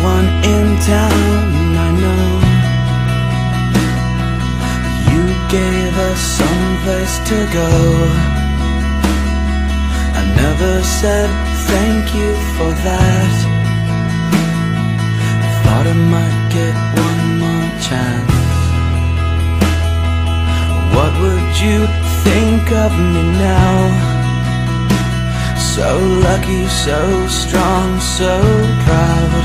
everyone in town I know. You gave us some place to go. I never said thank you for that. Thought I might get one more chance. What would you think of me now? So lucky, so strong, so proud.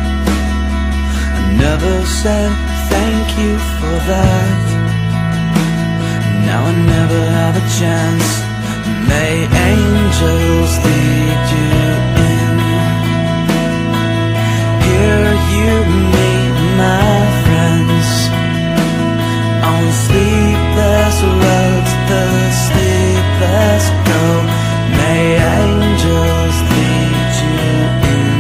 I never said thank you for that. Now I never have a chance. May angels lead you in. Here you meet my friends on sleepless roads, the sleepless go. May angels lead you in.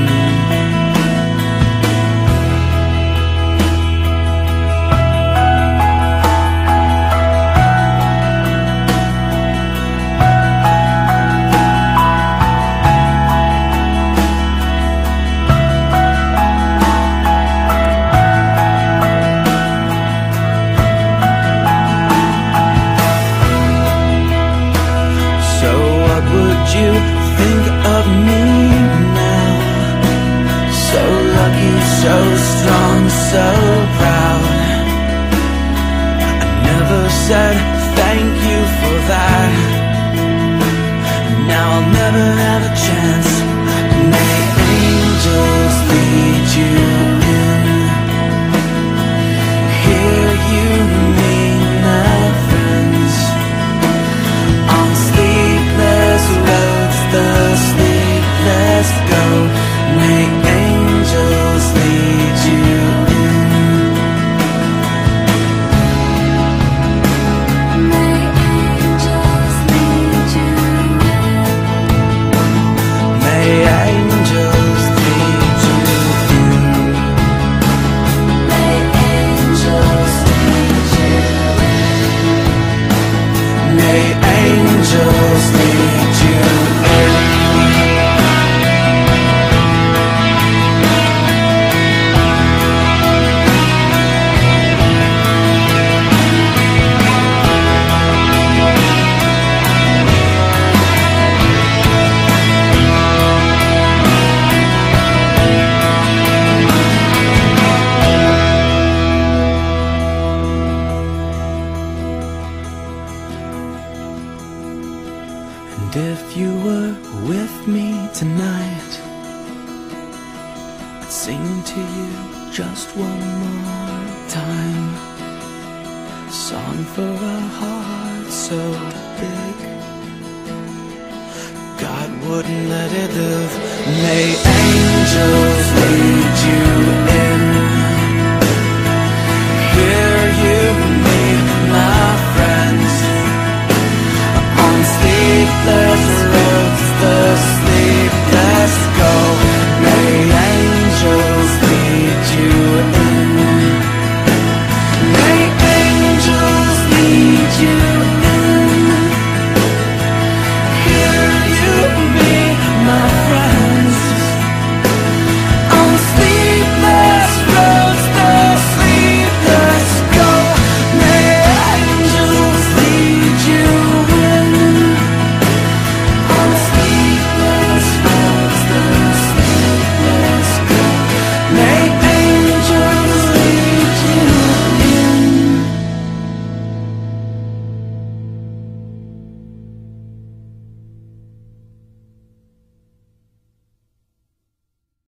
You think of me now? So lucky, so strong, so proud. I never said thank you for that. Now I'll never have a chance. May angels lead you in. Here you meet my friends on sleepless roads, the sleepless go. May angels lead you in. May angels lead you in. May angels lead you in. May angels lead you in. May angels lead you in. And if you were with me tonight, I'd sing to you just one more time. A song for a heart so big God wouldn't let it live. May angels lead you